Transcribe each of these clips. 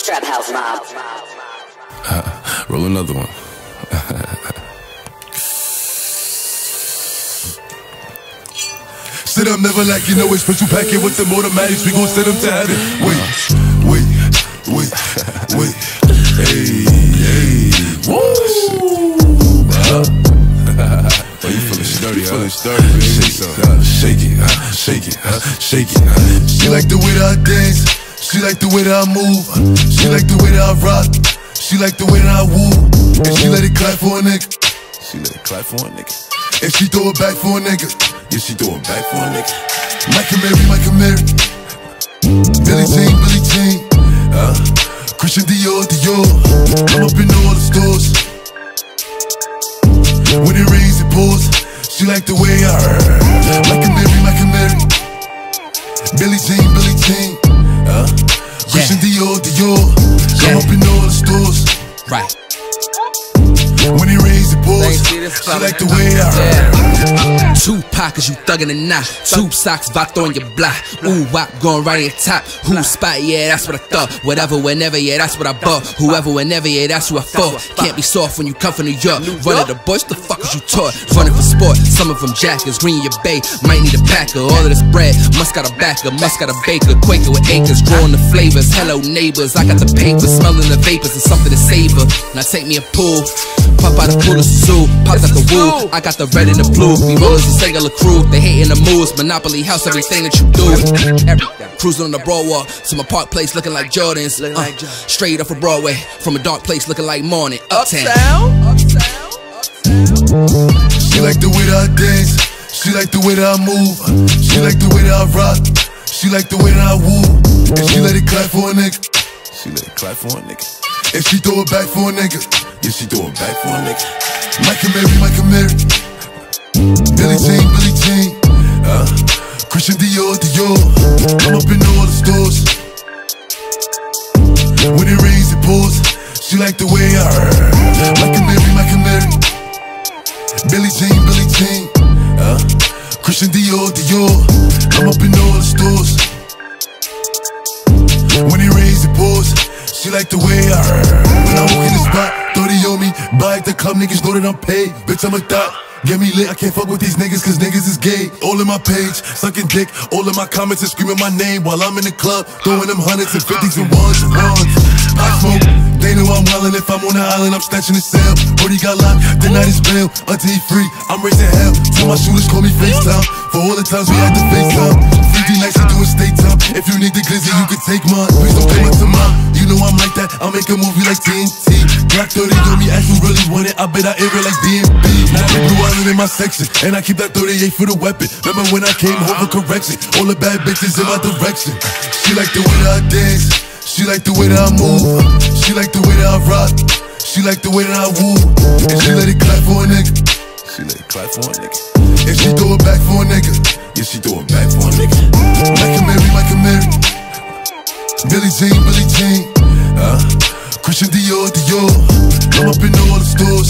Trap House Mob. Roll another one. Sit up, never like you know it's special packet with them automatics. We gon' send them to heaven. Wait. Hey. Woo! Oh, you feeling sturdy, huh? Feeling sturdy, baby. Shake it. She like the way that I dance. She like the way that I move. She like the way that I rock. She like the way that I woo. And she let it clap for a nigga. And she throw it back for a nigga. Yeah, she throw it back for a nigga. Michael Mary. Billie Jean. Christian Dior. I'm up in all the stores. When it rains, it pours. She like the way I Michael Mary. Billie Jean. Christian Dior. I'm up in all the stores. Right. When it rains, it pours. She like the way I Two pockets, you thuggin' and not. Two socks, vato on your block. Ooh, wop, going right in top. Who spot, yeah, that's what I thought. Whatever, whenever, yeah, that's what I bought. Whoever, whenever, yeah, that's who I fought. Can't be soft when you come from New York. Running the bush, the fuck is you taught? Running for sport, some of them jackers. Green your bay, might need a packer. All of this bread, must got a backer, must got a baker. Quaker with acres, growing the flavors. Hello neighbors, I got the paper, smelling the vapors and something to savor. Now take me a pool. Pop out the pool of zoo, pop out the woo. I got the red and the blue. We rollers a singular crew. They hating the moves. Monopoly house, everything that you do. Cruising on the broadwalk to my park place, looking like Jordans. Straight up from Broadway, from a dark place, looking like morning. Uptown. She like the way that I dance. She like the way that I move. She like the way that I rock. She like the way that I woo. And she let it clap for a nigga. And she throw it back for a nigga. Yeah, she throw it back for a nigga. Michael Mary. Billie Jean. Christian Dior. I'm up in all the stores. When it rains, it pours. She like the way I Michael Mary. Billie Jean. Christian Dior. I'm up in all the stores. When it rains, it pours. She like the way I When I walk in the spot, 30 on me. Buy at the club, niggas know that I'm paid. Bitch, I'm a thot. Get me lit, I can't fuck with these niggas cause niggas is gay. All in my page, sucking dick. All in my comments and screaming my name while I'm in the club, throwing them hundreds and fifties and ones. I smoke, they know I'm wildin'. If I'm on the island, I'm snatching the cell. Brody got locked, the night is bail. Until he free, I'm raising hell. Tell my shooters call me FaceTime. For all the times we had to FaceTime. 3D nights, I do a state time. If you need the glizzy, you can take mine. Please don't come up to mine. You know I'm like that, I'll make a movie like TNT. Black 30 on me, ask who really want it. I bet I air it like DMB. Blue Island in my section, and I keep that 38 for the weapon. Remember when I came home for correction? All the bad bitches in my direction. She like the way that I dance. She like the way that I move. She like the way that I rock. She like the way that I woo. And she let it clap for a nigga. And she throw it back for a nigga. Yeah, she throw it back for a nigga. Michael Mary. Billie Jean. Christian Dior. I'm up in all the stores.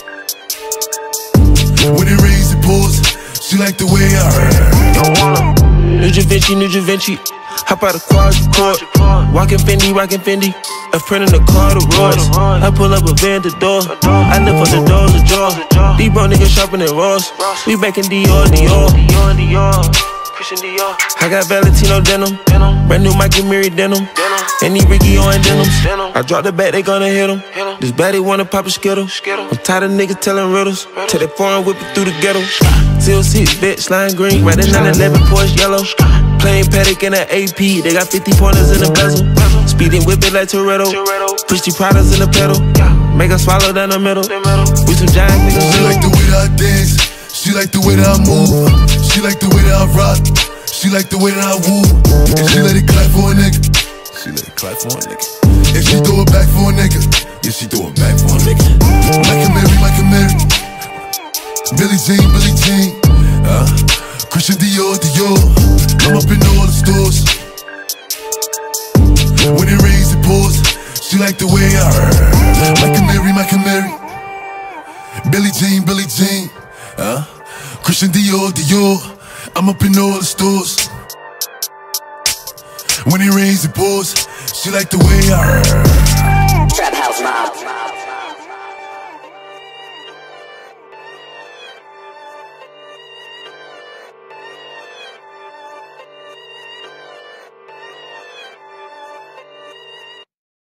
When it rains, it pours. She like the way I New Givenchy. Hop out of quad. Walking Fendi. A print in the car, the Royce. I pull up a van, the door. I lift up the doors, the jaw. These bro niggas shopping at Ross. We back in Dior. Christian Dior. I got Valentino denim. Brand new Michael Mary denim. Any Ricky on denims. I drop the bat, they gonna hit him. This baddie wanna pop a skittle. I'm tired of niggas telling riddles. Take that foreign whip it through the ghetto. Seal 6, bitch, lime green. Riding 911, Porsche yellow. Plain Patek in the AP. They got 50 pointers in the bezel. Speeding whip it like Toretto. Push the products in the pedal. Make her swallow down the middle. We some giant niggas. She like the way that I dance. She like the way that I move. She like the way that I rock. She like the way that I woo. And she let it clap for a nigga. And she throw it back for a nigga. Yeah, she throw it back for a nigga. Michael Mary. Billie Jean. Christian Dior. I'm up in all the stores. When it rains, it pours. She like the way I Michael Mary. Billie Jean. Christian Dior. I'm up in all the stores. When it rains, it pours. She like the way I Trap House Mob.